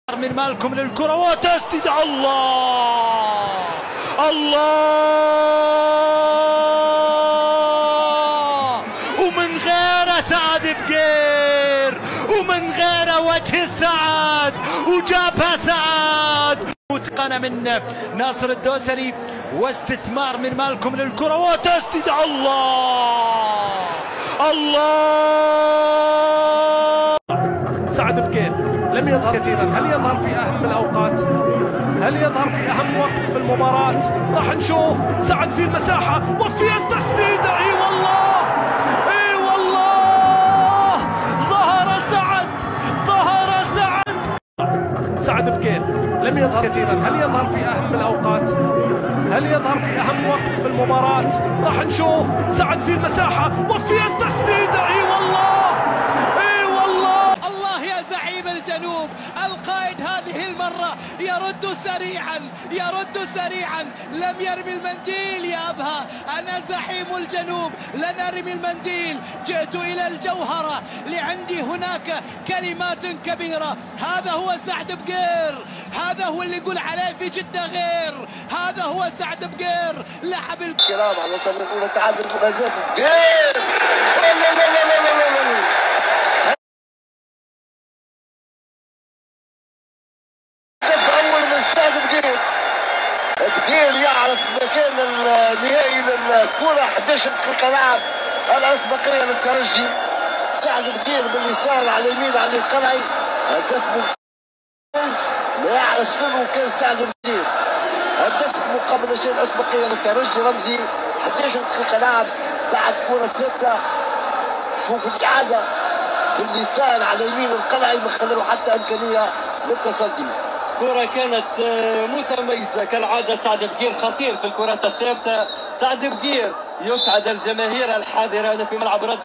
من مالكم للكرة وتسديد. الله الله، ومن غيره سعد بقير، ومن غيره وجه السعد، وجابها سعد متقنة من ناصر الدوسري، واستثمار من مالكم للكرة وتسديد. الله الله، سعد بقير لم يظهر كثيرا. هل يظهر في اهم الاوقات؟ هل يظهر في اهم وقت في المباراة؟ راح نشوف. سعد في المساحة وفي التسديدة. اي والله اي والله، ظهر سعد، ظهر سعد. سعد بقير لم يظهر كثيرا. هل يظهر في اهم الاوقات؟ هل يظهر في اهم وقت في المباراة؟ راح نشوف. سعد في المساحة وفي التسديدة. اي والله اي والله. الله يا زعيم الجنوب، القائد هذه المرة يرد سريعا، يرد سريعا، لم يرمي المنديل يا أبها. أنا زعيم الجنوب لن أرمي المنديل، جئت إلى الجوهرة لعندي هناك كلمات كبيرة. هذا هو سعد بقير، هذا هو اللي يقول عليه في جدة غير، هذا هو سعد بقير لاعب الكرام على طريق التعادل مغازات بقير. لا لا لا لا لا لا لا. بقير يعرف مكان النهائي للكرة. 11 دقيقة لعب، الأسبقية للترجي. سعد بقير باليسار على اليمين على القلعي، هدف ممتاز ما يعرف سنه كان سعد بقير. هدف مقابل شيء الأسبقية للترجي رمزي. 11 دقيقة لعب بعد كرة ثابتة. شوف الإعادة باليسار على يمين القلعي ما خلوا حتى إمكانية للتصدي. كرة كانت متميزة كالعادة. سعد بقير خطير في الكرات الثابتة. سعد بقير يسعد الجماهير الحاضرة في ملعب رد